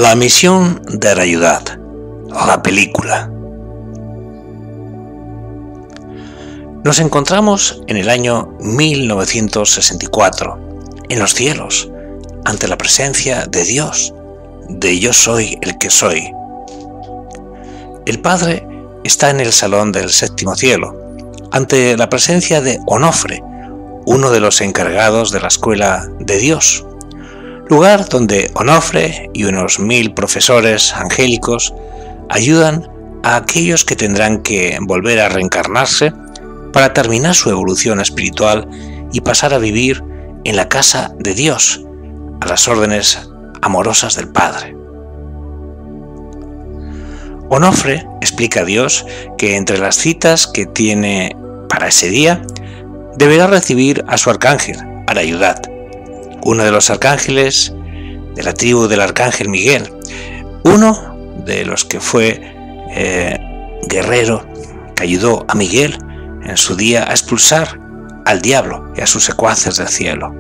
La misión de Arayudat, la película. Nos encontramos en el año 1964, en los cielos, ante la presencia de Dios, de Yo soy el que soy. El Padre está en el salón del séptimo cielo, ante la presencia de Onofre, uno de los encargados de la escuela de Dios, lugar donde Onofre y unos 1000 profesores angélicos ayudan a aquellos que tendrán que volver a reencarnarse para terminar su evolución espiritual y pasar a vivir en la casa de Dios, a las órdenes amorosas del Padre. Onofre explica a Dios que entre las citas que tiene para ese día, deberá recibir a su arcángel, Arayudat, uno de los arcángeles de la tribu del arcángel Miguel, uno de los que fue guerrero que ayudó a Miguel en su día a expulsar al diablo y a sus secuaces del cielo.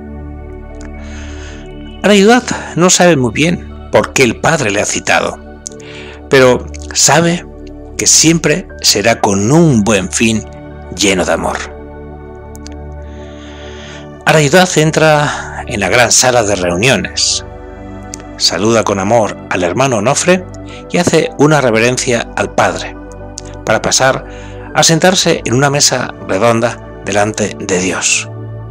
Arayudat no sabe muy bien por qué el Padre le ha citado, pero sabe que siempre será con un buen fin lleno de amor. Arayudat entra en la gran sala de reuniones, saluda con amor al hermano Onofre y hace una reverencia al Padre, para pasar a sentarse en una mesa redonda delante de Dios.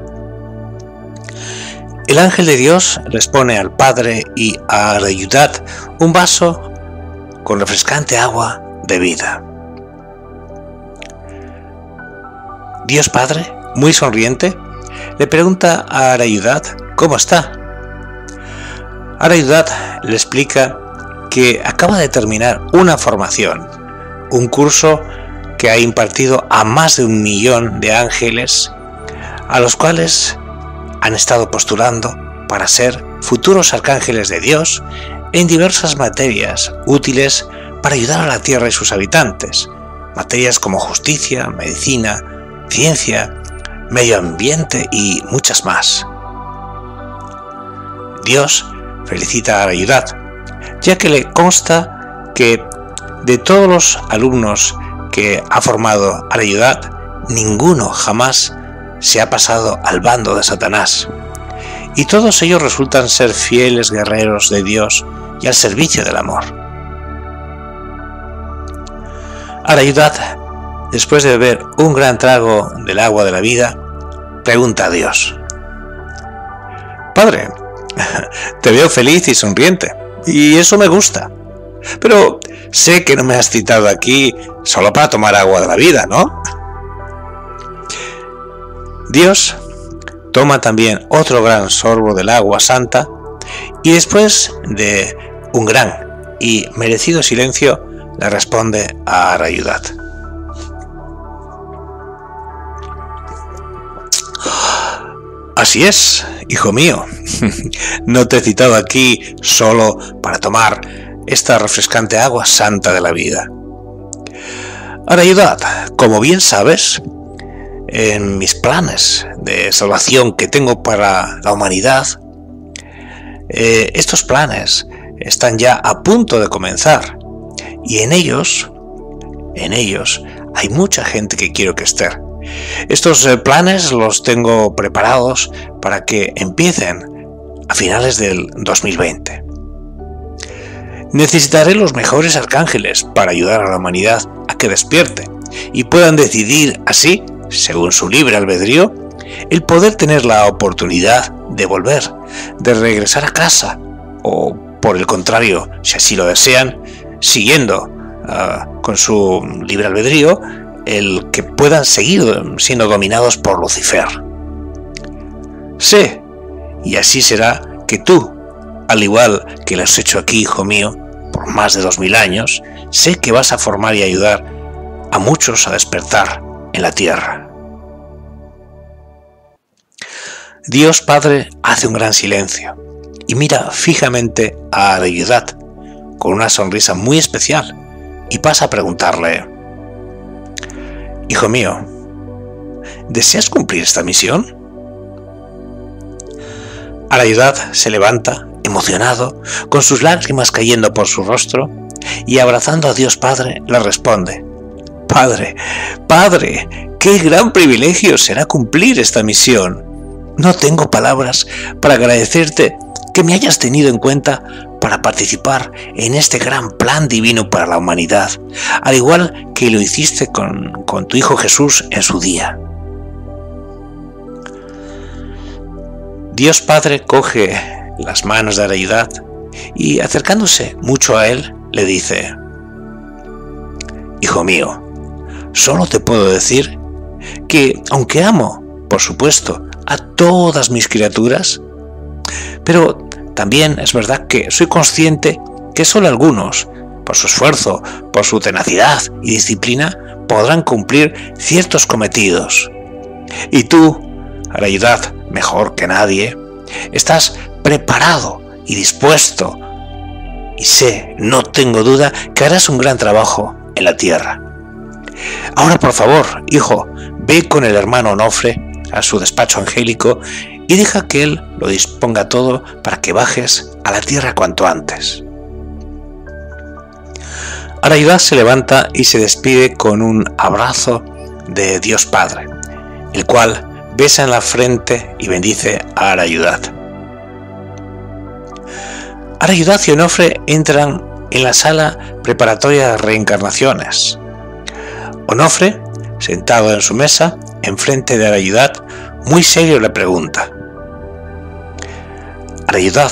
El ángel de Dios les pone al Padre y a Arayudat un vaso con refrescante agua de vida. Dios Padre, muy sonriente, le pregunta a Arayudat cómo está. Arayudat le explica que acaba de terminar una formación, un curso que ha impartido a más de 1 millón de ángeles, a los cuales han estado postulando para ser futuros arcángeles de Dios en diversas materias útiles para ayudar a la Tierra y sus habitantes, materias como justicia, medicina, ciencia, medio ambiente y muchas más. Dios felicita a Arayudat, ya que le consta que de todos los alumnos que ha formado Arayudat, ninguno jamás se ha pasado al bando de Satanás, y todos ellos resultan ser fieles guerreros de Dios y al servicio del amor. Arayudat, después de beber un gran trago del agua de la vida, pregunta a Dios: Padre, te veo feliz y sonriente, y eso me gusta, pero sé que no me has citado aquí solo para tomar agua de la vida, ¿no? Dios toma también otro gran sorbo del agua santa y después de un gran y merecido silencio le responde a Arayudat: Así es, hijo mío, no te he citado aquí solo para tomar esta refrescante agua santa de la vida. Arayudat, como bien sabes, en mis planes de salvación que tengo para la humanidad, estos planes están ya a punto de comenzar y en ellos hay mucha gente que quiero que esté. Estos planes los tengo preparados para que empiecen a finales del 2020. Necesitaré los mejores arcángeles para ayudar a la humanidad a que despierte y puedan decidir así, según su libre albedrío, el poder tener la oportunidad de volver, de regresar a casa, o por el contrario, si así lo desean, siguiendo con su libre albedrío, el que puedan seguir siendo dominados por Lucifer. Sé, y así será, que tú, al igual que lo has hecho aquí, hijo mío, por más de 2000 años, sé que vas a formar y ayudar a muchos a despertar en la tierra. Dios Padre hace un gran silencio y mira fijamente a Arayudat con una sonrisa muy especial y pasa a preguntarle: Hijo mío, ¿deseas cumplir esta misión? Arayudat se levanta emocionado, con sus lágrimas cayendo por su rostro, y abrazando a Dios Padre, le responde: Padre, Padre, qué gran privilegio será cumplir esta misión. No tengo palabras para agradecerte que me hayas tenido en cuenta para participar en este gran plan divino para la humanidad, al igual que lo hiciste con tu Hijo Jesús en su día. Dios Padre coge las manos de Arayudad y, acercándose mucho a él, le dice: Hijo mío, solo te puedo decir que, aunque amo, por supuesto, a todas mis criaturas, pero también es verdad que soy consciente que solo algunos, por su esfuerzo, por su tenacidad y disciplina, podrán cumplir ciertos cometidos. Y tú, Arayudad, mejor que nadie, estás preparado y dispuesto, y sé, no tengo duda, que harás un gran trabajo en la tierra. Ahora, por favor, hijo, ve con el hermano Onofre a su despacho angélico y deja que él lo disponga todo para que bajes a la tierra cuanto antes. Arayudad se levanta y se despide con un abrazo de Dios Padre, el cual besa en la frente y bendice a Arayudad. Arayudad y Onofre entran en la sala preparatoria de reencarnaciones. Onofre, sentado en su mesa, enfrente de Arayudad, muy serio le pregunta: Arayudad,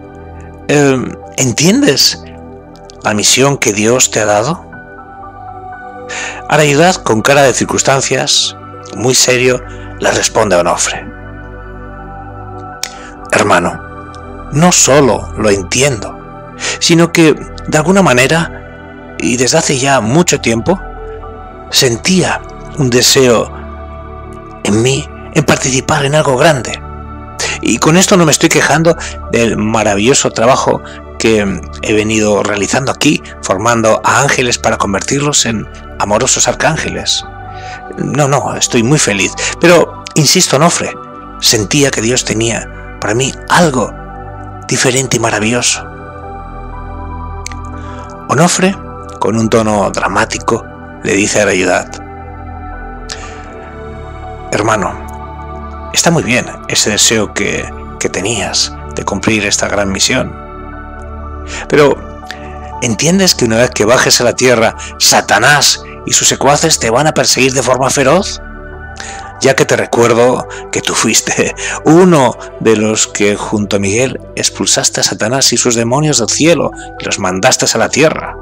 ¿entiendes la misión que Dios te ha dado? Arayudad, con cara de circunstancias, muy serio, le responde a Onofre: Hermano, no solo lo entiendo, sino que, de alguna manera, y desde hace ya mucho tiempo, sentía un deseo en mí en participar en algo grande. Y con esto no me estoy quejando del maravilloso trabajo que he venido realizando aquí, formando a ángeles para convertirlos en amorosos arcángeles. No, estoy muy feliz. Pero, insisto, Onofre, sentía que Dios tenía para mí algo diferente y maravilloso. Onofre, con un tono dramático, le dice a Arayudad: Hermano, está muy bien ese deseo que tenías de cumplir esta gran misión. Pero, ¿entiendes que una vez que bajes a la tierra, Satanás y sus secuaces te van a perseguir de forma feroz? Ya que te recuerdo que tú fuiste uno de los que junto a Miguel expulsaste a Satanás y sus demonios del cielo y los mandaste a la tierra.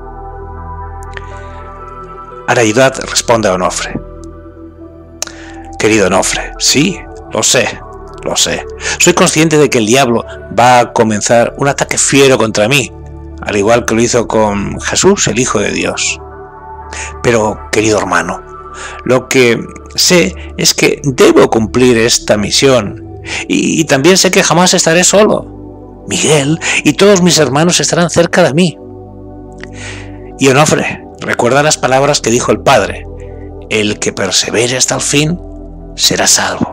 Arayudad responde a Onofre: Querido Onofre, sí, lo sé. Soy consciente de que el diablo va a comenzar un ataque fiero contra mí, al igual que lo hizo con Jesús, el Hijo de Dios. Pero, querido hermano, lo que sé es que debo cumplir esta misión, y también sé que jamás estaré solo. Miguel y todos mis hermanos estarán cerca de mí. Y Onofre, recuerda las palabras que dijo el Padre: el que persevere hasta el fin será salvo.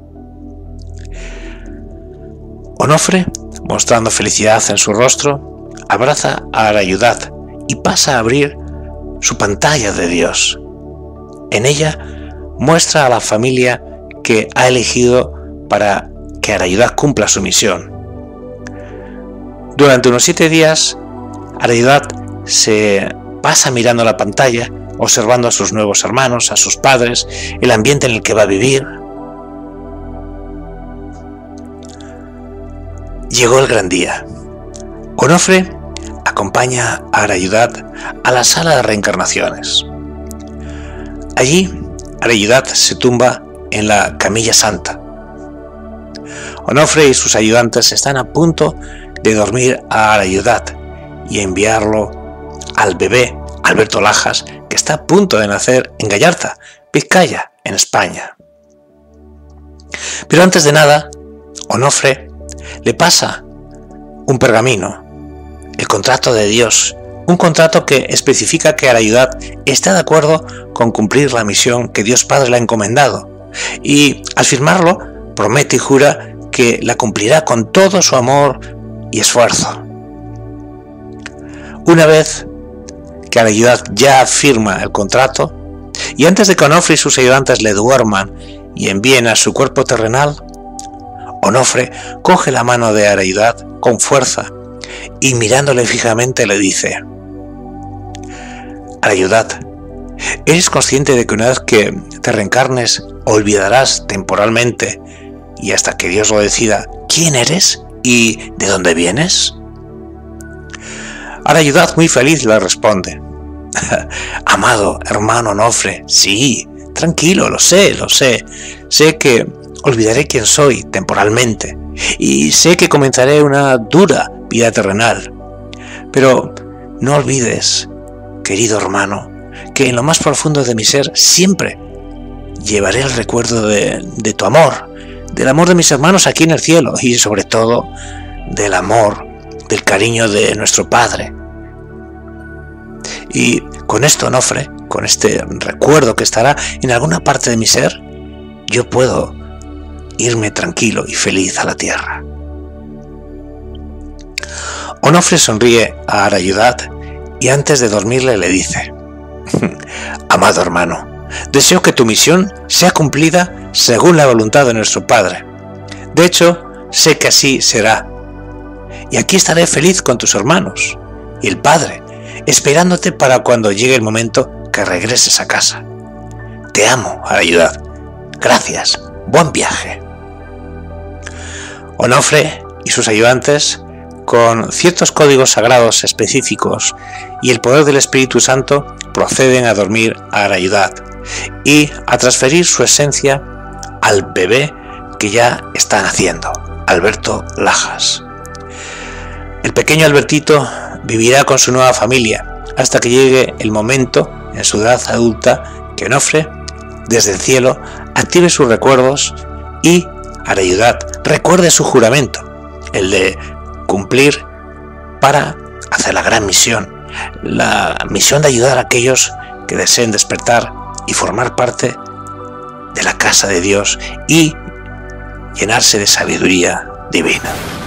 Onofre, mostrando felicidad en su rostro, abraza a Arayudad y pasa a abrir su pantalla de Dios. En ella muestra a la familia que ha elegido para que Arayudad cumpla su misión. Durante unos 7 días, Arayudad se pasa mirando la pantalla, observando a sus nuevos hermanos, a sus padres, el ambiente en el que va a vivir. Llegó el gran día. Onofre acompaña a Arayudad a la sala de reencarnaciones. Allí, Arayudad se tumba en la camilla santa. Onofre y sus ayudantes están a punto de dormir a Arayudad y enviarlo al bebé Alberto Lajas, que está a punto de nacer en Gallarta, Vizcaya, en España. Pero antes de nada, Onofre le pasa un pergamino, el contrato de Dios, un contrato que especifica que Arayudad está de acuerdo con cumplir la misión que Dios Padre le ha encomendado, y al firmarlo promete y jura que la cumplirá con todo su amor y esfuerzo. Una vez que Arayudad ya firma el contrato, y antes de que Onofre y sus ayudantes le duerman y envíen a su cuerpo terrenal, Onofre coge la mano de Arayudad con fuerza y mirándole fijamente le dice: Arayudad, ¿eres consciente de que una vez que te reencarnes olvidarás temporalmente y hasta que Dios lo decida quién eres y de dónde vienes? Arayudad, muy feliz, le responde: amado hermano Onofre, sí, tranquilo, lo sé, sé que olvidaré quién soy temporalmente y sé que comenzaré una dura vida terrenal, pero no olvides, querido hermano, que en lo más profundo de mi ser siempre llevaré el recuerdo de tu amor, del amor de mis hermanos aquí en el cielo y sobre todo del amor, del cariño de nuestro Padre. Y con esto, Onofre, con este recuerdo que estará en alguna parte de mi ser, yo puedo irme tranquilo y feliz a la tierra. Onofre sonríe a Arayudad y antes de dormirle le dice: amado hermano, deseo que tu misión sea cumplida según la voluntad de nuestro Padre. De hecho, sé que así será. Y aquí estaré feliz con tus hermanos y el Padre, esperándote para cuando llegue el momento que regreses a casa. Te amo, Arayudad. Gracias. Buen viaje. Onofre y sus ayudantes, con ciertos códigos sagrados específicos y el poder del Espíritu Santo, proceden a dormir a Arayudad y a transferir su esencia al bebé que ya está naciendo, Alberto Lajas. El pequeño Albertito vivirá con su nueva familia hasta que llegue el momento, en su edad adulta, que Onofre, desde el cielo, active sus recuerdos y Arayudad recuerde su juramento, el de cumplir para hacer la gran misión, la misión de ayudar a aquellos que deseen despertar y formar parte de la casa de Dios y llenarse de sabiduría divina.